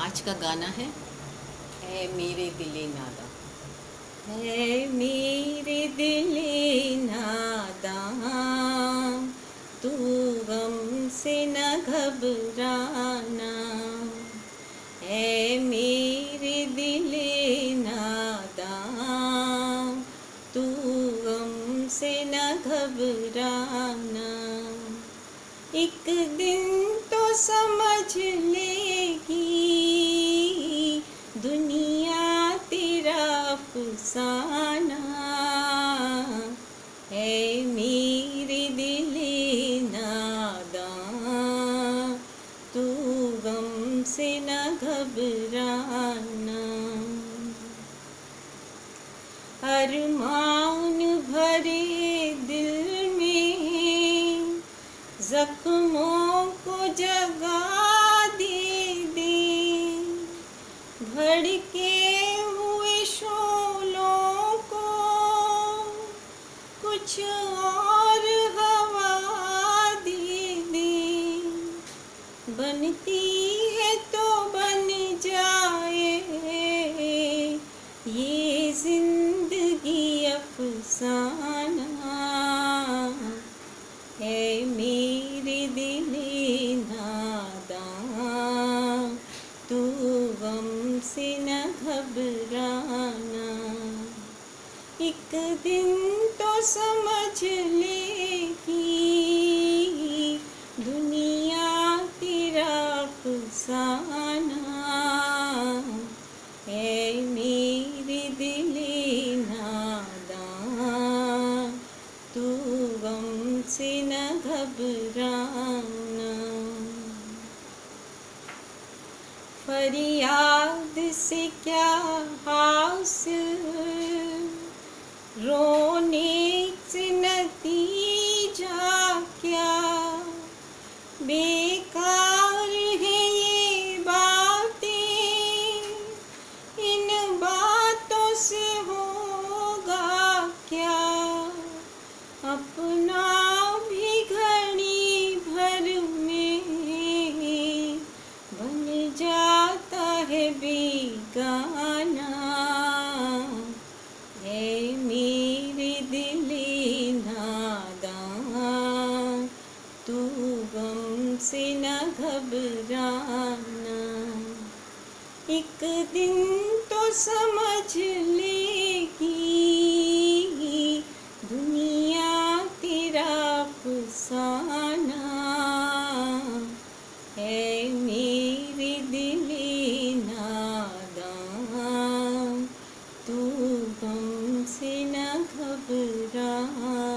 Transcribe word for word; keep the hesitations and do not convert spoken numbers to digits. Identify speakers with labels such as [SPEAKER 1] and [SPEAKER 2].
[SPEAKER 1] आज का गाना है
[SPEAKER 2] है मेरे दिले नादा।
[SPEAKER 1] है मेरे दिले नादां, तू गम से न घबराना। है मेरे दिले नादां, तू गम से न घबराना। एक दिन तो समझ लेगी दुनिया तेरा अफसाना। है मेरे दिले नादां, तू गम से न घबराना। अरमान भरे दिल में जख्मों को जगा दे दे, भड़के हुए शोलों को कुछ और हवा दे दे। बनती है तो बन जाए ये जिंदगी अफसाना। है मेरे दिले नादां, तू गम से न घबराना। एक दिन तो समझ लेगी दुनिया तेरा अफसाना। है मेरे दिले नादां, तू गम से न घबराना। फरियाद से क्या हासिल, रोने से नतीजा क्या। बेकार है ये बातें, इन बातों से होगा क्या। अपना भी घड़ी भर में बन जाता है बेगाना। है मेरे दिले नादां, तू गम से न घबराना। एक दिन तो समझ लेगी दुनिया तेरा अफसाना। है मेरे दिले नादां, तू गम से न घबराना।